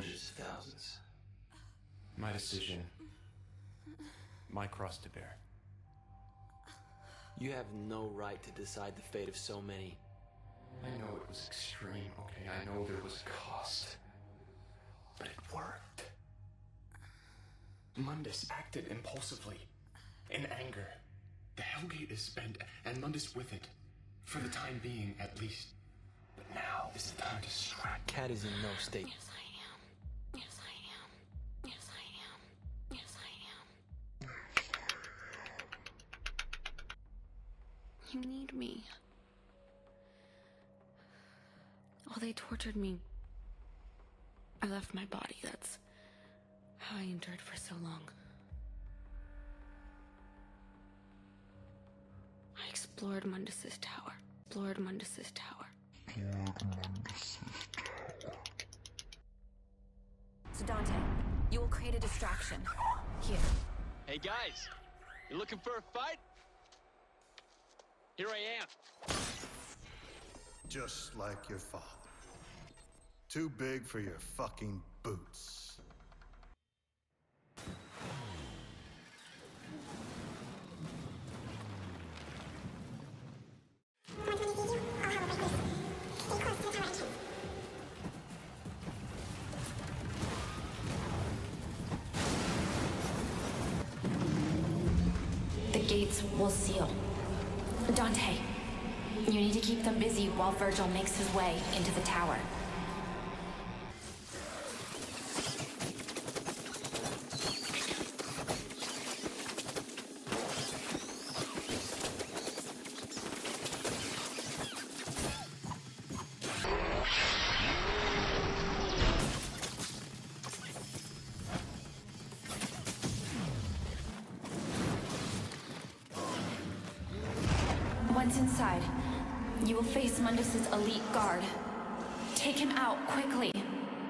hundreds of thousands. My decision. My cross to bear. You have no right to decide the fate of so many. I know it was extreme, okay? I know there was cost. But it worked. Mundus acted impulsively, in anger. The Hellgate is spent, and Mundus with it. For the time being, at least. But now is the time to strike. Cat is in no state. Yes, I am. Yes, I am. Yes, I am. Yes, I am. You need me. Oh, they tortured me. I left my body. That's how I endured for so long. I explored Mundus's tower. Explored Mundus's tower. So Dante, you will create a distraction. Here. Hey guys, you looking for a fight? Here I am. Just like your father. Too big for your fucking boots. The gates will seal. Dante, you need to keep them busy while Virgil makes his way into the tower. Once inside, you will face Mundus's elite guard. Take him out quickly.